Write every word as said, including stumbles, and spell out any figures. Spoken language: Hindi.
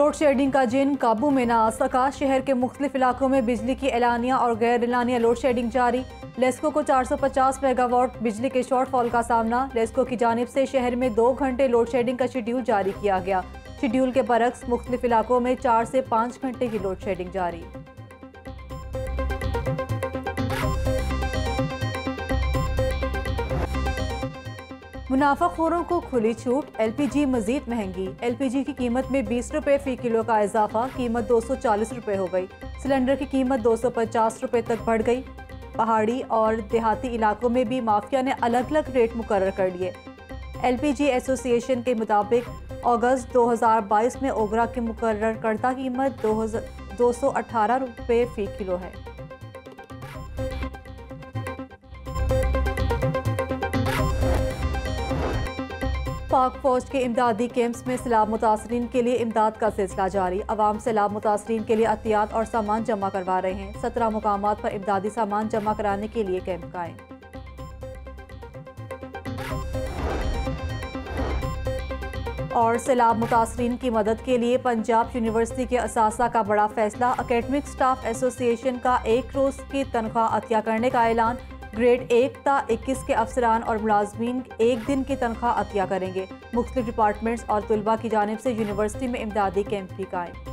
लोड शेडिंग का जिन काबू में न आ सका। शहर के मुख्तलिफ इलाकों में बिजली की एलानिया और गैर एलानिया लोड शेडिंग जारी। लेस्को को चार सौ पचास मेगावाट बिजली के शॉर्टफॉल का सामना। लेस्को की जानिब से शहर में दो घंटे लोड शेडिंग का शेड्यूल जारी किया गया। शेड्यूल के बरक्स मुख्तलिफ इलाकों में चार से पाँच घंटे की लोड शेडिंग जारी। मुनाफाखोरों को खुली छूट। एलपीजी मजीद महंगी। एलपीजी की कीमत में बीस रुपए फी किलो का इजाफा। कीमत दो सौ चालीस रुपए हो गई। सिलेंडर की कीमत दो सौ पचास रुपए तक बढ़ गई। पहाड़ी और देहाती इलाकों में भी माफिया ने अलग अलग रेट मुकर्रर कर लिए। एलपीजी एसोसिएशन के मुताबिक अगस्त दो हज़ार बाईस में ओगरा की मुकर्रर करदा कीमत दो सौ अठारह रुपये फी किलो है। पाक फौज के इमदादी कैंप्स में सैलाब मुतासरीन के लिए इमदाद का सिलसिला जारी। अवाम सैलाब मुतासरीन के लिए अहतियात और सामान जमा करवा रहे हैं। सत्रह मुकामात पर इमदादी सामान जमा कराने के लिए कैंप कायम। और सैलाब मुतासरीन की मदद के लिए पंजाब यूनिवर्सिटी के असासा का बड़ा फैसला। अकेडमिक स्टाफ एसोसिएशन का एक रोज़ की तनख्वाह अतिया करने का ऐलान। ग्रेड एक ता इक्कीस के अफसरान और मुलाजमीन एक दिन की तनख्वाह अतिया करेंगे। मुख्तलिफ डिपार्टमेंट्स और तुलबा की जानिब से यूनिवर्सिटी में इमदादी कैंप भी कायम।